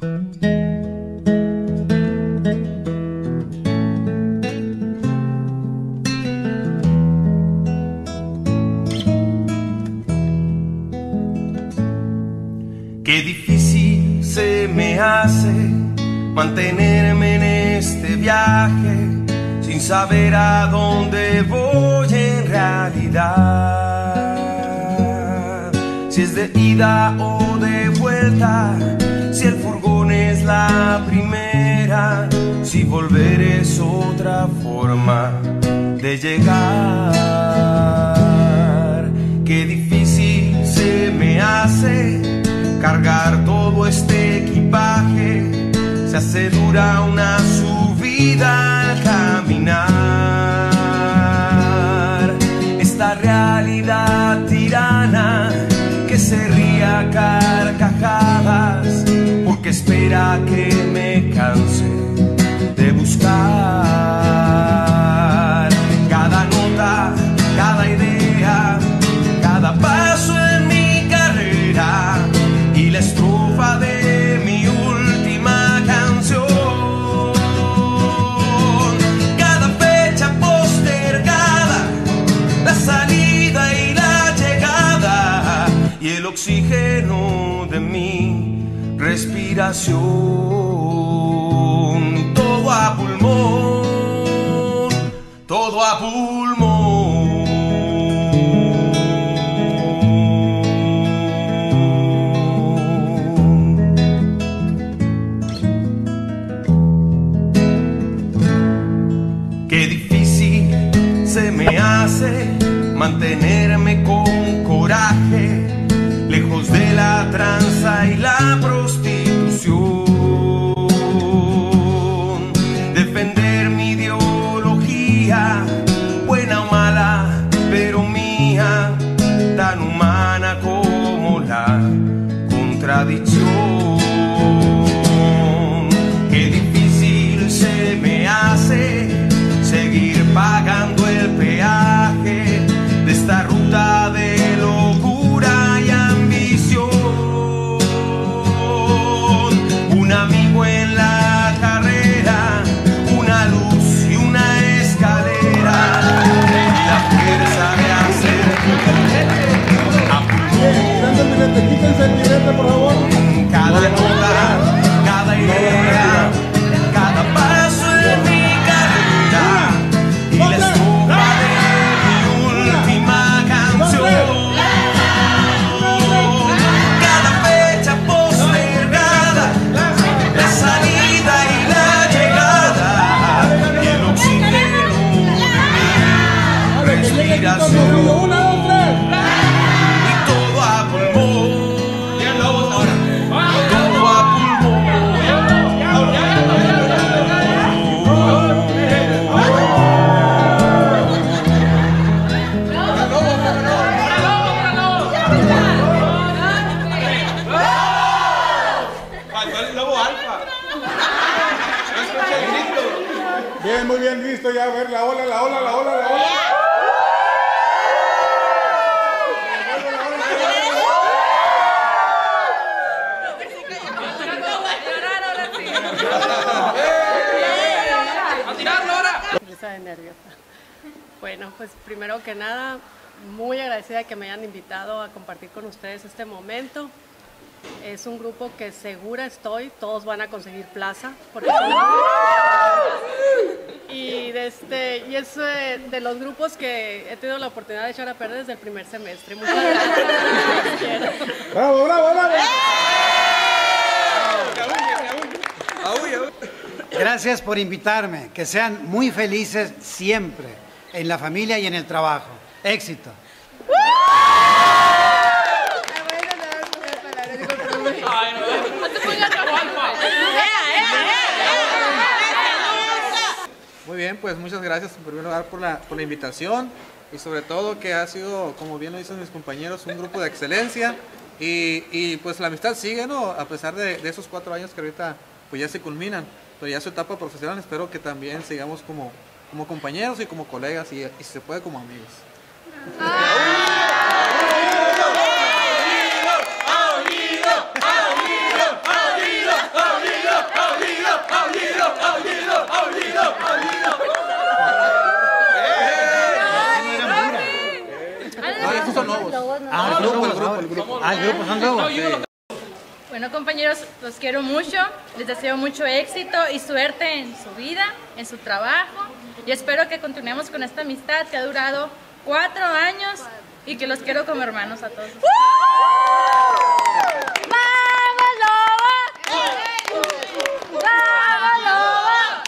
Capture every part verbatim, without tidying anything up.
Qué difícil se me hace mantenerme en este viaje sin saber a dónde voy en realidad. Si es de ida o de vuelta, si el furgón es la primera, si volver es otra forma de llegar. Qué difícil se me hace cargar todo este equipaje, se hace dura una subida al caminar. Esta realidad tirana que se ríe a carcajadas porque espera que me canse de buscar. Cada nota, cada idea, cada paso en mi carrera y la estrofa de mi última canción. Cada fecha postergada, la salida y la llegada y el oxígeno de mi respiración. Todo a pulmón, todo a pulmón. Qué difícil se me hace mantenerme con coraje, lejos de la tranza y la prostitución. Defender mi ideología, buena o mala, pero mía, tan humana como la contradicción. Qué difícil se me hace seguir pagando el peaje de esta ruta de locura y ambición. Un amigo en la carrera, una luz y una escalera, y la fuerza de hacer a pulmón. Cada nota, cada idea, cada paso en mi carrera y la estrofa de mi última canción. Cada fecha postergada, la salida y la llegada y el oxígeno de mi respiración. Y todo a pulmón, todo a pulmón. Bien, muy bien, listo ya. A ver, la ola, la ola, la ola, la ola. De nerviosa. Bueno, pues primero que nada, muy agradecida que me hayan invitado a compartir con ustedes este momento. Es un grupo que segura estoy, todos van a conseguir plaza. Porque son... y, de este, y es eh, de los grupos que he tenido la oportunidad de echar a perder desde el primer semestre. Muchas gracias. ¡Bravo, bravo, bravo! Gracias por invitarme. Que sean muy felices siempre, en la familia y en el trabajo. Éxito. Muy bien, pues muchas gracias en primer lugar por la, por la invitación y sobre todo que ha sido, como bien lo dicen mis compañeros, un grupo de excelencia y, y pues la amistad sigue, ¿no? A pesar de, de esos cuatro años que ahorita pues ya se culminan, pero ya su etapa profesional espero que también sigamos como, como compañeros y como colegas y, y si se puede como amigos. ¡Unido! ¡Unido! ¡Unido! ¡Unido! Ah, el grupo son nuevos. Sí. Bueno, compañeros, los quiero mucho, les deseo mucho éxito y suerte en su vida, en su trabajo, y espero que continuemos con esta amistad que ha durado cuatro años y que los quiero como hermanos a todos. ¡Vamos, Lobos! ¡Vamos, Lobos!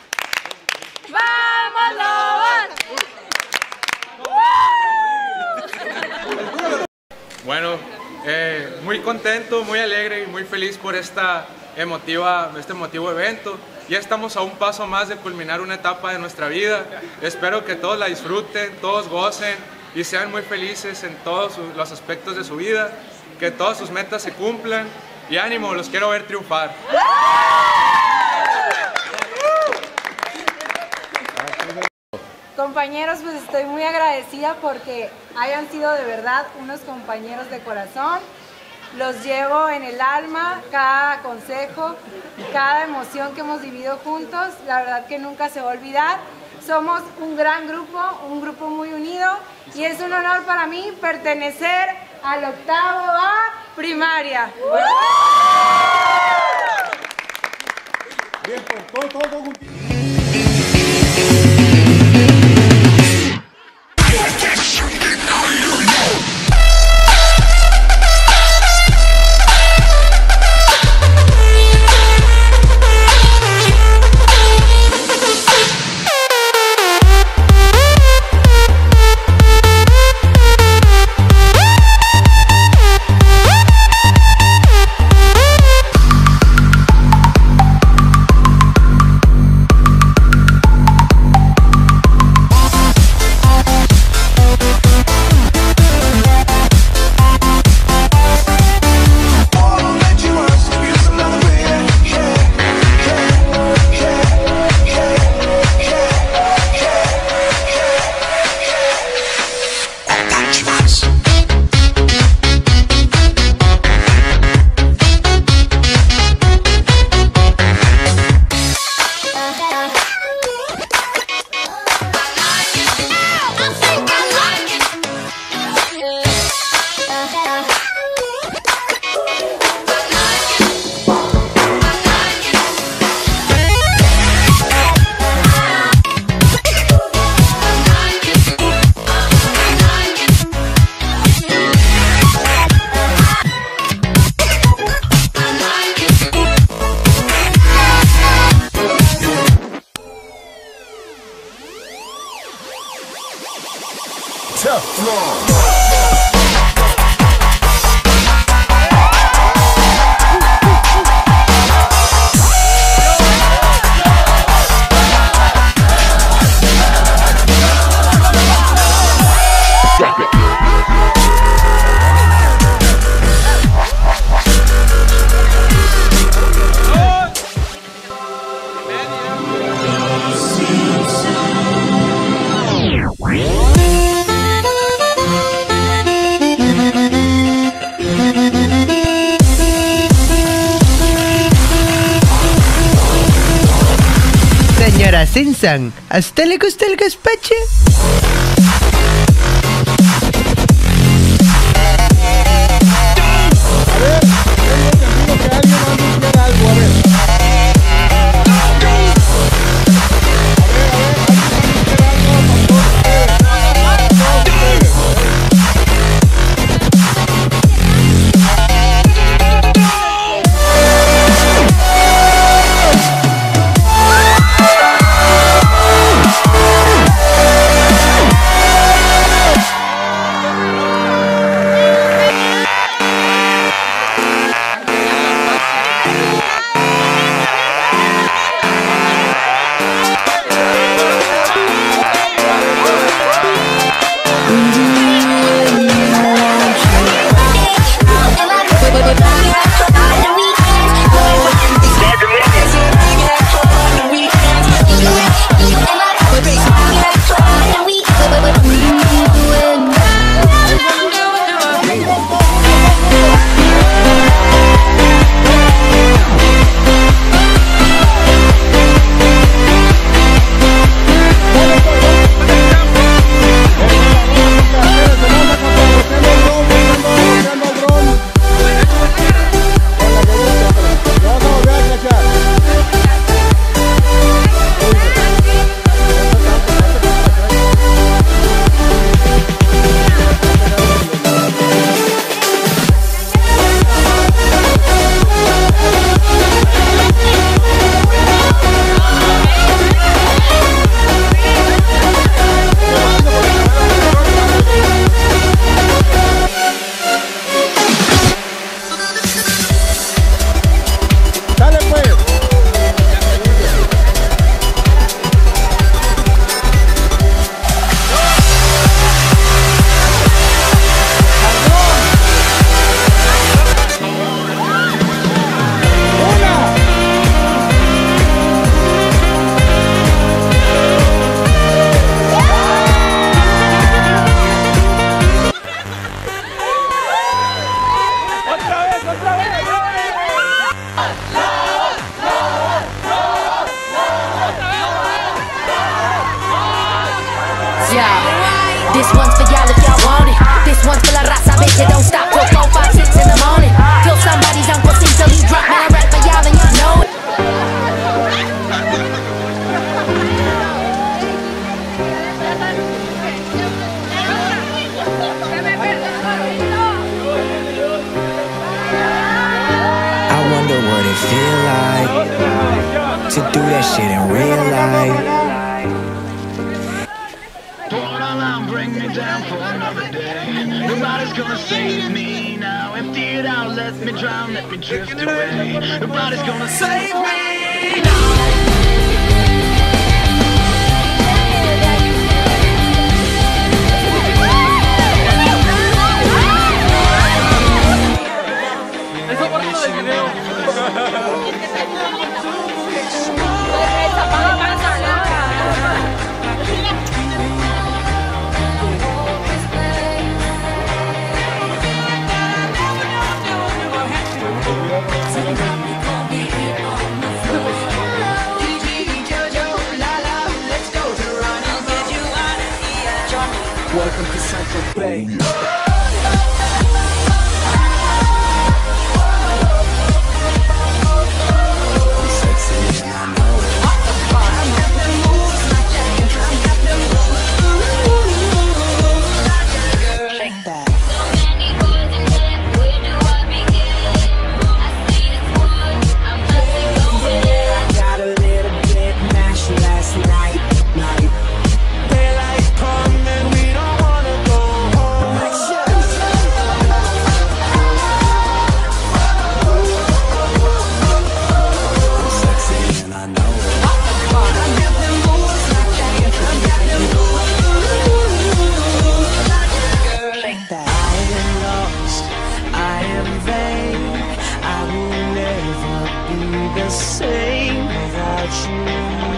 ¡Vamos, Lobos! Bueno, eh, muy contento, muy alegre y muy feliz por esta emotiva, este emotivo evento. Ya estamos a un paso más de culminar una etapa de nuestra vida. Espero que todos la disfruten, todos gocen y sean muy felices en todos los aspectos de su vida, que todas sus metas se cumplan y ánimo, los quiero ver triunfar. Compañeros, pues estoy muy agradecida porque hayan sido de verdad unos compañeros de corazón. Los llevo en el alma, cada consejo, cada emoción que hemos vivido juntos, la verdad que nunca se va a olvidar. Somos un gran grupo, un grupo muy unido y es un honor para mí pertenecer al octavo A primaria. Bien, pues todo, todo, todo junto. Señora Sinsan, ¿a usted le gusta el gazpacho? Yeah, this one's for y'all if y'all want it. This one's for la raza, bitch, it don't stop till four, five, six in the morning. Till somebody's uncle sing till he drop, man, I rap for y'all and y'all know it. I wonder what it feel like to do that shit in real life. Bring me down for another day. Nobody's gonna save me now. Empty it out, let me drown, let me drift away. Nobody's gonna save me now. Welcome to Central Bay. Same without you.